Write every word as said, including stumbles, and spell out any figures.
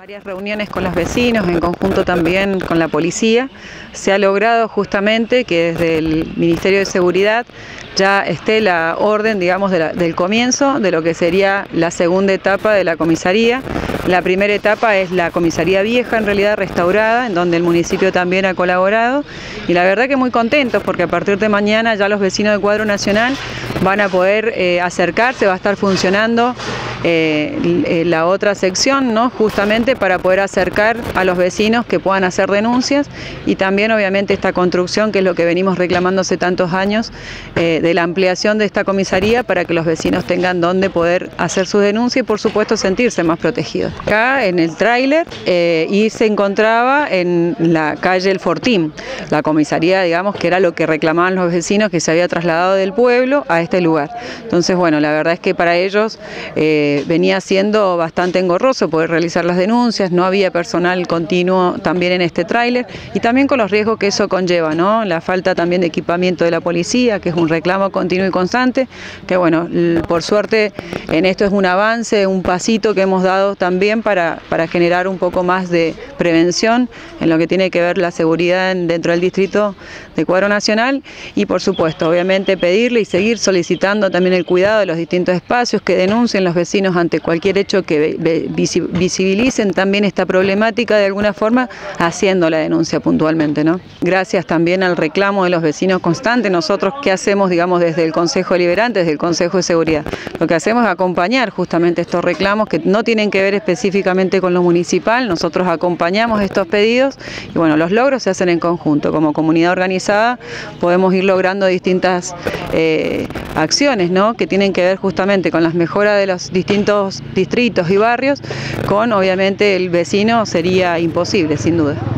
varias reuniones con los vecinos, en conjunto también con la policía, se ha logrado justamente que desde el Ministerio de Seguridad ya esté la orden, digamos, de la, del comienzo de lo que sería la segunda etapa de la comisaría. La primera etapa es la comisaría vieja, en realidad restaurada, en donde el municipio también ha colaborado, y la verdad que muy contentos porque a partir de mañana ya los vecinos del Cuadro Nacional van a poder eh, acercarse, va a estar funcionando Eh, la otra sección, ¿no? Justamente para poder acercar a los vecinos que puedan hacer denuncias, y también obviamente esta construcción, que es lo que venimos reclamando hace tantos años, eh, de la ampliación de esta comisaría para que los vecinos tengan donde poder hacer sus denuncias y por supuesto sentirse más protegidos. Acá en el tráiler eh, y se encontraba en la calle El Fortín, la comisaría, digamos, que era lo que reclamaban los vecinos, que se había trasladado del pueblo a este lugar. Entonces, bueno, la verdad es que para ellos eh, venía siendo bastante engorroso poder realizar las denuncias, no había personal continuo también en este tráiler, y también con los riesgos que eso conlleva, ¿no? La falta también de equipamiento de la policía, que es un reclamo continuo y constante, que bueno, por suerte en esto es un avance, un pasito que hemos dado también para, para generar un poco más de prevención en lo que tiene que ver la seguridad dentro del distrito de Cuadro Nacional, y por supuesto, obviamente pedirle y seguir solicitando también el cuidado de los distintos espacios, que denuncien los vecinos ante cualquier hecho que visibilicen también esta problemática de alguna forma, haciendo la denuncia puntualmente, ¿no? Gracias también al reclamo de los vecinos constante. Nosotros, ¿qué hacemos, digamos, desde el Consejo Deliberante, desde el Consejo de Seguridad? Lo que hacemos es acompañar justamente estos reclamos que no tienen que ver específicamente con lo municipal. Nosotros acompañamos estos pedidos y bueno, los logros se hacen en conjunto. Como comunidad organizada podemos ir logrando distintas eh, acciones, ¿no? Que tienen que ver justamente con las mejoras de los distintos distintos distritos y barrios. Con obviamente el vecino sería imposible, sin duda.